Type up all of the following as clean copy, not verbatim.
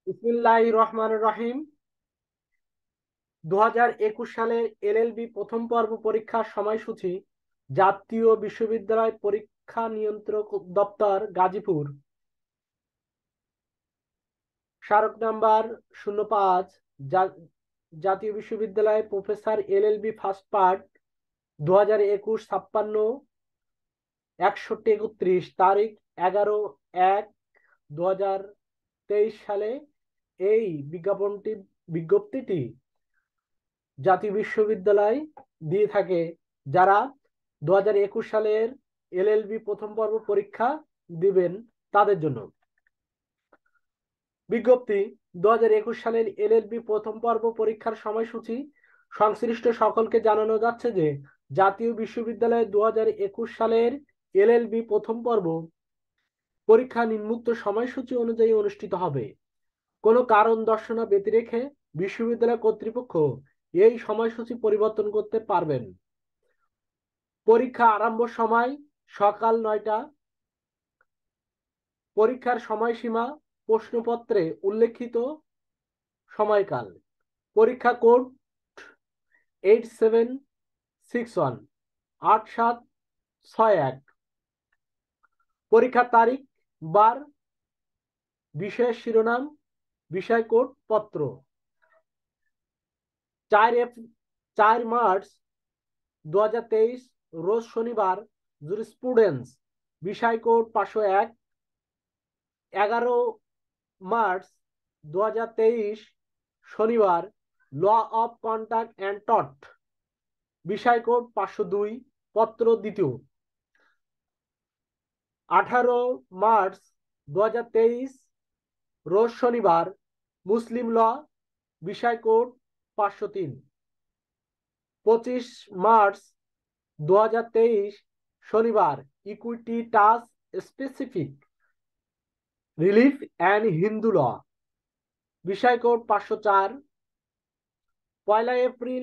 বিসমিল্লাহির রহমানির রহিম। 2021 সালের এলএলবি প্রথম পর্ব পরীক্ষার সময়সূচি। জাতীয় বিশ্ববিদ্যালয় পরীক্ষা নিয়ন্ত্রক দপ্তর, গাজীপুর। স্মারক নাম্বার 05, জাতীয় বিশ্ববিদ্যালয়, প্রফেসর এলএলবি ফার্স্ট পার্ট, 2021, 56-131, তারিখ 11/1/2023 সালে। এই বিজ্ঞপ্তিটি জাতীয় বিশ্ববিদ্যালয় দিয়ে থাকে যারা 2021 সালের এলএলবি প্রথম পর্ব পরীক্ষা দিবেন তাদের জন্য। বিজ্ঞপ্তি: 2021 সালের এলএলবি প্রথম পর্ব পরীক্ষার সময়সূচি সংশ্লিষ্ট সকলকে জানানো যাচ্ছে যে জাতীয় বিশ্ববিদ্যালয়ে 2021 সালের এলএলবি প্রথম পর্ব পরীক্ষা নিম্নোক্ত সময়সূচি অনুযায়ী অনুষ্ঠিত হবে। কোনো কারণ দর্শানো ব্যতিরেকে বিশ্ববিদ্যালয় কর্তৃপক্ষ এই সময়সূচি পরিবর্তন করতে পারবেন। পরীক্ষা আরম্ভ সময় সকাল 9টা। পরীক্ষার সময়সীমা প্রশ্নপত্রে উল্লেখিত সময়কাল। পরীক্ষা কোড 8761 8761। পরীক্ষার তারিখ, বার, বিষয়ের শিরোনাম, বিষয় কোড পত্র। 4 মার্চ 2023 রোজ শনিবার, জুরিসপ্রুডেন্স, বিষয় কোড 501। 11 মার্চ 2023 শনিবার, law of contract and tort, বিষয় কোড 502, পত্র দ্বিতীয়। 18 মার্চ 2023 রোজ শনিবার, মুসলিম ল, বিষয় কোড 503। 25 মার্চ 2023 শনিবার, equity trust specific relief and Hindu law, বিষয় কোড 504। 1 এপ্রিল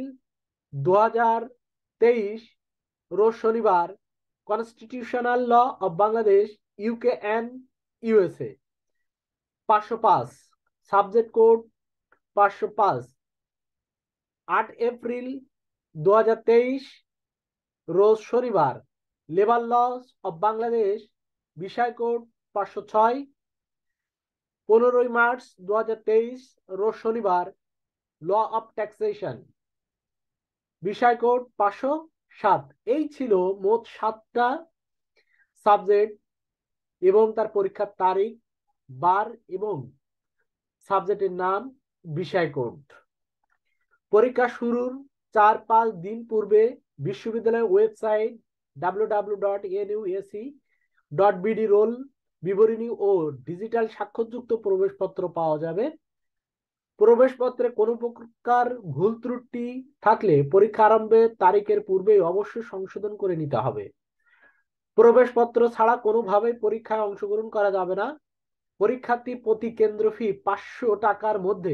2023 রোজ শনিবার, constitutional law of Bangladesh, UK and USA, 505, subject code 505। 8 April 2023 রোজ শনিবার, লেবার লস অব বাংলাদেশ, বিষয় কোড 506। 15 মার্চ 2023 রোজ শনিবার, ল অফ ট্যাক্সেশন, বিষয় কোড 507। এই ছিল মোট 7টা সাবজেক্ট এবং তার পরীক্ষার তারিখ, বার এবং সাবজেক্টের নাম, বিষয় কোড। পরীক্ষা শুরুর 4-5 দিন পূর্বে বিশ্ববিদ্যালয়ের ওয়েবসাইট www.nuac.bd রোল বিবরণী ও ডিজিটাল স্বাক্ষরযুক্ত প্রবেশপত্র পাওয়া যাবে। প্রবেশপত্রে কোনো প্রকার ভুল ত্রুটি থাকলে পরীক্ষা আরম্ভের তারিখের পূর্বেই অবশ্যই সংশোধন করে নিতে হবে। প্রবেশপত্র ছাড়া কোনোভাবেই পরীক্ষায় অংশগ্রহণ করা যাবে না। পরীক্ষার্থী প্রতি কেন্দ্র ফি 500 টাকার মধ্যে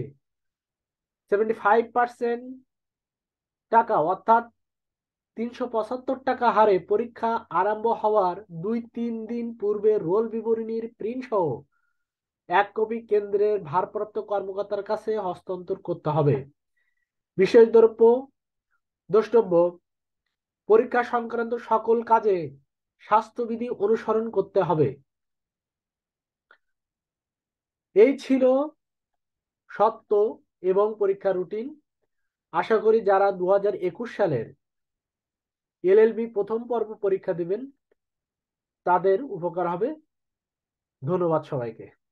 75% টাকা অর্থাৎ 375 টাকা হারে পরীক্ষা আরম্ভ হওয়ার 2-3 দিন পূর্বে রোল বিবরণীর প্রিন্ট সহ 1 কপি কেন্দ্রের ভারপ্রাপ্ত কর্মকর্তার কাছে হস্তান্তর করতে হবে। বিশেষ দ্রষ্টব্য: পরীক্ষা সংক্রান্ত সকল কাজে স্বাস্থ্যবিধি অনুসরণ করতে হবে। এই ছিল সত্য এবং পরীক্ষা রুটিন। আশা করি যারা 2021 সালের এলএলবি প্রথম পর্ব পরীক্ষা দিবেন তাদের উপকার হবে। ধন্যবাদ সবাইকে।